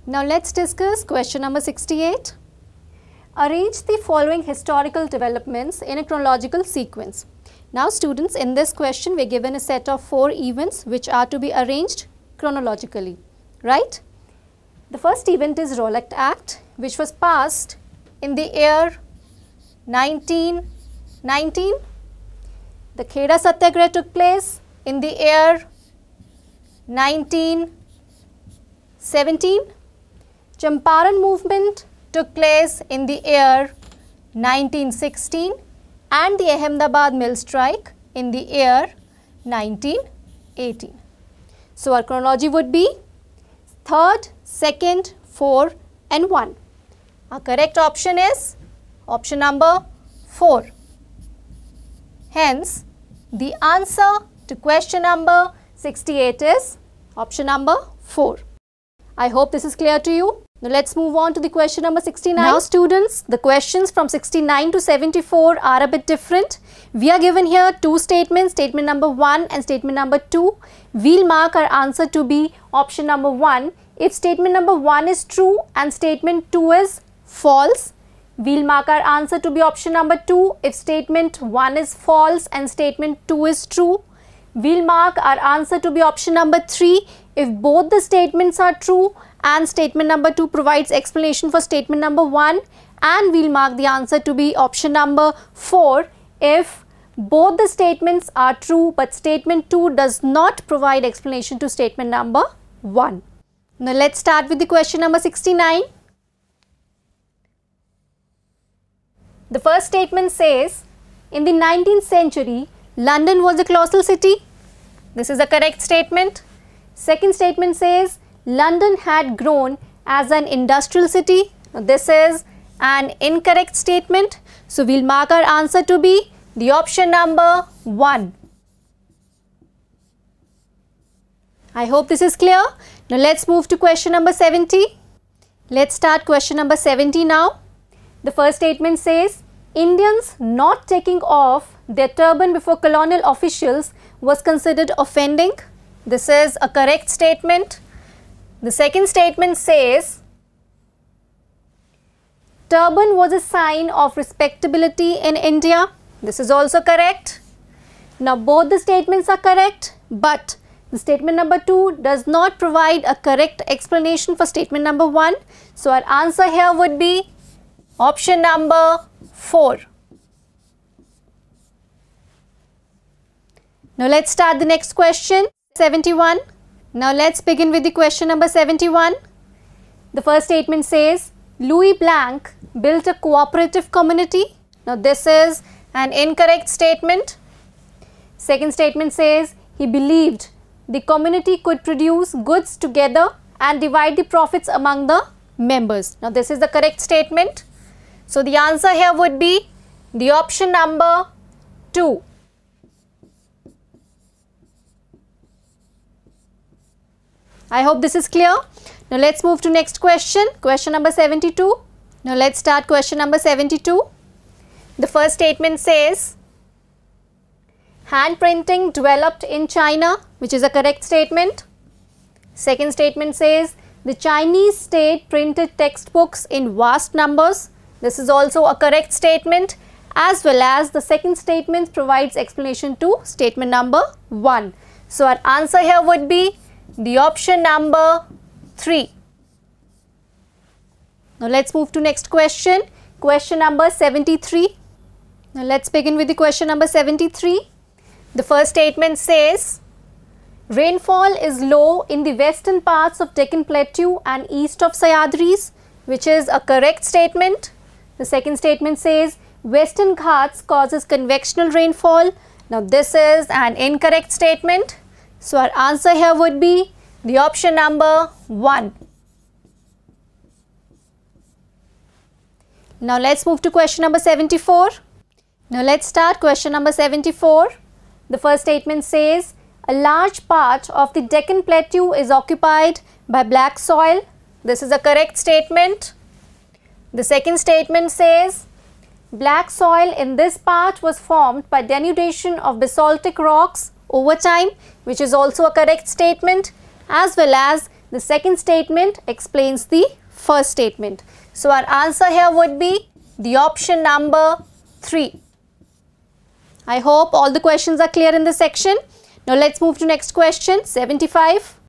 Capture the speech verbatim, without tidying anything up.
Now let's discuss question number sixty-eight. Arrange the following historical developments in a chronological sequence. Now students, in this question we are given a set of four events which are to be arranged chronologically, right? The first event is Rowlatt Act, which was passed in the year nineteen nineteen. The Kheda Satyagraha took place in the year nineteen seventeen. Champaran movement took place in the year nineteen sixteen and the Ahmedabad mill strike in the year nineteen eighteen. So our chronology would be third, second, four and one. Our correct option is option number four. Hence, the answer to question number sixty-eight is option number four. I hope this is clear to you. Now let's move on to the question number sixty-nine. Now students, the questions from sixty-nine to seventy-four are a bit different. We are given here two statements, statement number one and statement number two. We'll mark our answer to be option number one. If statement number one is true and statement two is false, we'll mark our answer to be option number two. If statement one is false and statement two is true, we'll mark our answer to be option number three. If both the statements are true and statement number two provides explanation for statement number one, and we'll mark the answer to be option number four if both the statements are true but statement two does not provide explanation to statement number one. Now let's start with the question number sixty-nine. The first statement says, in the nineteenth century, London was a colossal city. This is a correct statement. Second statement says, London had grown as an industrial city. Now, this is an incorrect statement. So, we'll mark our answer to be the option number one. I hope this is clear. Now, let's move to question number seventy. Let's start question number seventy now. The first statement says, Indians not taking off their turban before colonial officials was considered offending. This is a correct statement. The second statement says, turban was a sign of respectability in India. This is also correct. Now both the statements are correct, but the statement number two does not provide a correct explanation for statement number one. So our answer here would be option number four. Now let's start the next question. seventy-one. Now let's begin with the question number seventy-one. The first statement says, Louis Blanc built a cooperative community. Now this is an incorrect statement. Second statement says, he believed the community could produce goods together and divide the profits among the members. Now this is the correct statement. So the answer here would be the option number two. I hope this is clear. Now let's move to next question, question number seventy-two. Now let's start question number seventy-two. The first statement says, hand printing developed in China, which is a correct statement. Second statement says, the Chinese state printed textbooks in vast numbers. This is also a correct statement, as well as the second statement provides explanation to statement number one. So our answer here would be the option number three. Now let's move to next question, question number seventy-three. Now let's begin with the question number seventy-three. The first statement says, rainfall is low in the western parts of Deccan Plateau and east of Sahyadris, which is a correct statement. The second statement says, Western Ghats causes convectional rainfall. Now this is an incorrect statement. So our answer here would be the option number one. Now let's move to question number seventy-four. Now let's start question number seventy-four. The first statement says, a large part of the Deccan Plateau is occupied by black soil. This is a correct statement. The second statement says, black soil in this part was formed by denudation of basaltic rocks over time, which is also a correct statement, as well as The second statement explains the first statement. So our answer here would be the option number three. I hope all the questions are clear in this section. Now let's move to next question, seventy-five.